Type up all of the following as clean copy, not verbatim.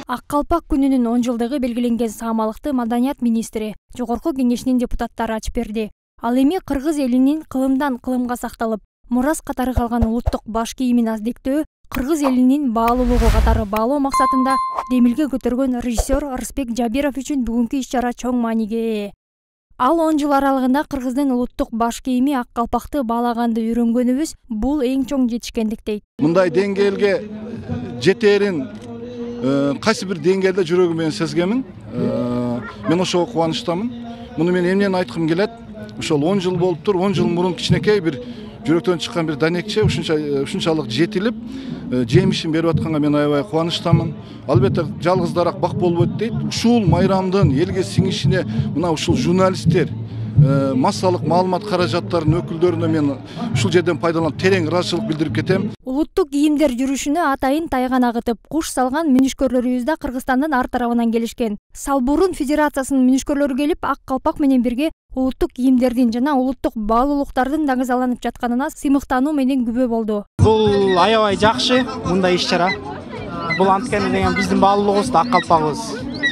Ак калпак күнүнүн 10 жылдыгы белгиленген саамалыкты Маданият министри, Жогорку Кеңешинин депутаттары ачып берди. Ал эми кыргыз элинин кылымдан кылымга сакталып, мурас катары калган улуттук баш кийимин аздиктөө, кыргыз элинин баалуулугу катары баалоо максатында демилге көтөргөн режиссер Рысбек Жабиров үчүн бүгүнкү иш-чара чоң мааниге ээ. Ал 10 жыл аралыгында кыргыздын улуттук баш кийими ак калпакты баалаганды үйрөнгөнүбүз бул эң чоң жетишкендик дейт. Мындай деңгээлге жетерин кайсы бир деңгээлде жүрөгүм менен сезгемин. Мен ошого кубанычтамын. Муну мен эмнени айткым келет? Ошол 10 жыл болуптур, 10 жыл мурун кичинекей бир жүрөктөн чыккан бир данекче ушунчалык жетилип, жемишин берип атканга мен аябай кубанычтамын. Албетте жалгыздараак бак болбойт дейт. Ушул майрамдын элге сиңишине мына ушул журналисттер, массалык маалымат каражаттарынын өкүлдөрүнө мен ушул жерден пайдаланып терең ыраазычылык билдирип кетем. Улуттук кийимдер жүрүшүнө атайын тайган агытып, куш салган мүнүшкөрлөрүбүз да Кыргызстандын ар тарабынан келишкен. Салбурун Федерациясынын мүнүшкөрлөрү келип, ак калпак менен бирге улуттук кийимдердин жана улуттук баалуулуктардын даңгызаланып жатканына сыймыктануу менен күбө болду. Бул аябай жакшы мындай иш-чара. Бул анткени деген биздин баалуулугубуз да ак калпагыбыз.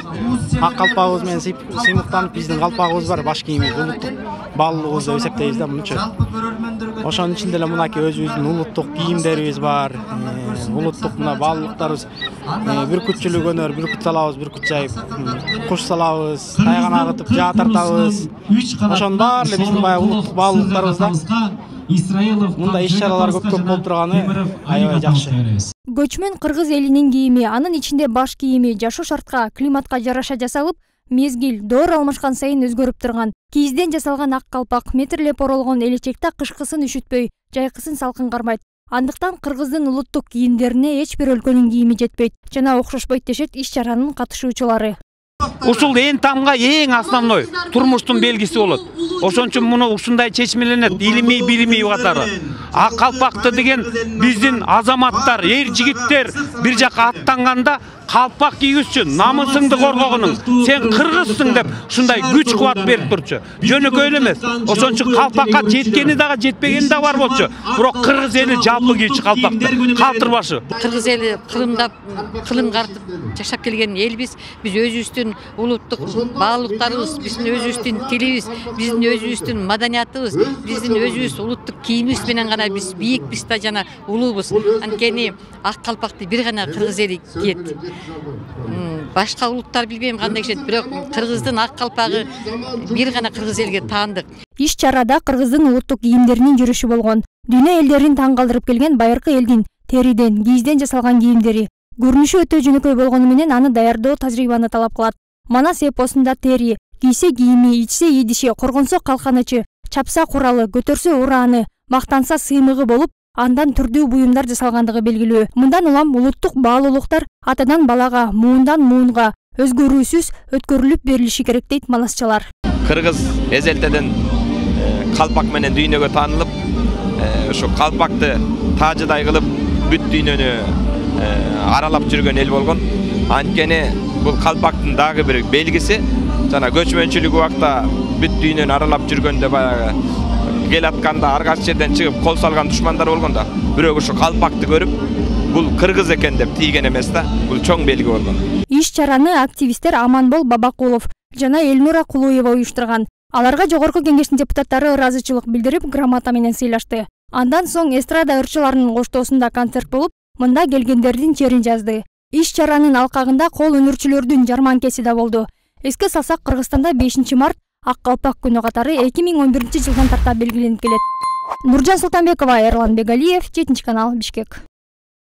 Ак калпагыбыз менен сыймыктанып биздин калпагыбыз бар, баш кийимибиз, улуттук баалуулугубузду деп эсептейбиз да мынча. Ошонун ичинде эле мынакей өзүбүздүн улуттук кийимдерибиз бар, улуттук мына баалуулуктарыбыз, бүркүтчүлүк өнөр, бүркүт салабыз, бүркүт жайып, куш салабыз, тайган агытып, жаа тартабыз. Ошонун баары эле биздин баягы улуттук баалуулуктарыбызда мындай иш-чаралар көп болуп турганы аябай жакшы. Көчмөн кыргыз элинин кийими, анын ичинде баш кийими жашоо шартка, климатка жараша жасалып, мезгил, доор алмашкан сайын өзгөрүп турган. Кийизден жасалган ак калпак метрлеп оролгон элечекте кышкысын үшүтпөй, жайкысын салкын кармайт. Андыктан кыргыздын улуттук кийимдерине эч бир өлкөнүн кийими жетпейт жана окшошпойт дешет иш-чаранын катышуучулары. Ушул эң тамга эң основной турмуштун белгиси болот. Ошон үчүн муну ушундай чечмеленет, илимий билимий катары. Ак калпакты деген биздин азаматтар, эр жигиттер бир жака аттанганда калпак кийгүчү, намысыңды коргогунуң, сен кыргызсың деп ушундай күч кубат берип турчу. Жөнөкөй эле эмес. Ошон үчүн калпакка жеткени дагы жетпегени да бар болчу. Бирок кыргыз эли жалпы кийчү калпакты, калтырбашы. Кыргыз эли кылым картып жашап келген элбиз. Биз өзүбүздүн улуттук баалуулуктарыбыз, биздин өзүбүздүн тилибиз, биздин өзүбүздүн маданиятыбыз, биздин өзүбүз улуттук кийимибиз менен гана биз бийикпиз да жана улуубуз. Анткени ак калпакты бир гана кыргыз эли кийет. Башка улуттар билбейм кандай кишет, бирок кыргыздын ак калпагы бир гана кыргыз элге таандык. Иш-чарада кыргыздын улуттук кийимдеринин жүрүшү болгон. Дүйнө элдерин таң калтырып келген байыркы элдин териден, кийизден жасалган кийимдери. Көрүнүшү өтө жөнөкөй болгону менен аны даярдоо тажрыйбаны талап кылат. Манас эпосунда тери, кийсе кийими, ичсе идиши, коргонсо калканычы, чапса куралы, көтөрсө урааны, мактанса сыймыгы болуп, андан түрдүү буюмдар жасалгандыгы белгилүү. Мындан улам улуттук баалуулуктар атадан балага, муундан муунга өзгөрүүсүз өткөрүлүп берилиши керек дейт манасчылар. Кыргыз эзелтеден калпак менен дүйнөгө таанылып, ошо калпакты таажыдай кылып бүт дүйнөнү аралап жүргөн эл болгон. Анткени бул калпактын дагы бир белгиси, жана көчмөнчүлүк убакта бүт дүйнөнү аралап жүргөндө баягы кел атканда ар кайсы жерден чыгып кол салган душмандар болгон да, бирок ушу калпакты көрүп, бул кыргыз экен деп тийген эмес да, бул чоң белги болгон. Иш-чараны активисттер Аманбол Бабакулов жана Элнура Кулуева уюштурган. Аларга Жогорку Кеңештин депутаттары ыраазычылык билдирип, грамота менен сыйлашты. Андан соң эстрада ырчыларынын коштоосунда концерт болуп, мында келгендердин черин жазды. Иш-чаранын алкагында кол өнөрчүлөрдүн жарманкеси да болду. Эске салсак, Кыргызстанда 5 март ак калпак күнү катары 2011 жылдан тарта белгиленип келет. Нуржан Султанбекова, Эрлан Бегалиев, 7 канал, Бишкек.